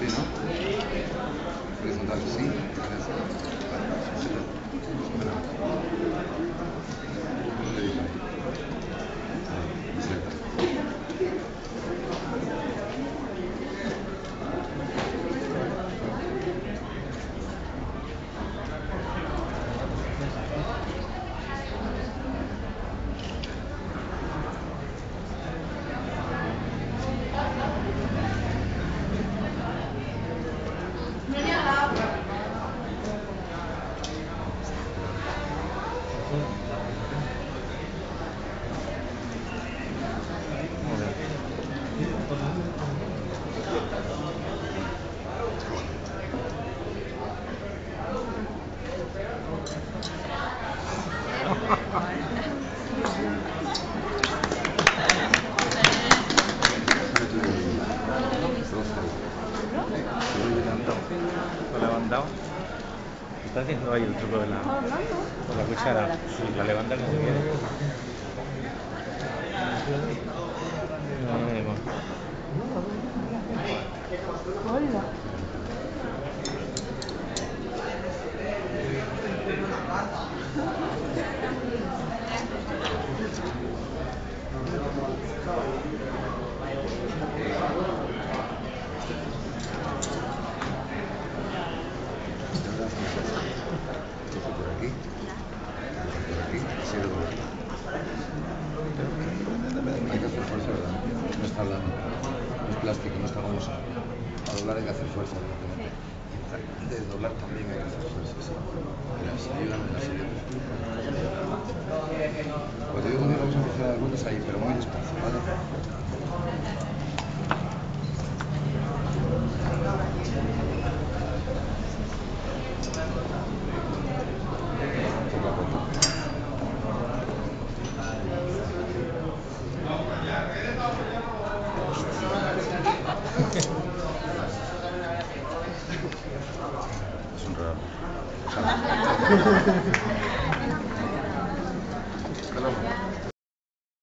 ¿no? Horizontal, sí. Gracias. ¿Lo he levantado? Está haciendo ahí el truco de con la cuchara. Sí, la levanta como quiere. Hola. Por aquí. Por aquí. Sí, lo veo. Hay que hacer fuerza, ¿verdad? No está hablando. No es plástico, no está gomosa. Para doblar hay que hacer fuerza, evidentemente. Y de doblar también hay que hacer fuerza, sí. Verás, ayúdame en la siguiente. Pues te digo que vamos a empezar a dar vueltas ahí, pero muy despacio, ¿vale? Poco a poco. Es un raro.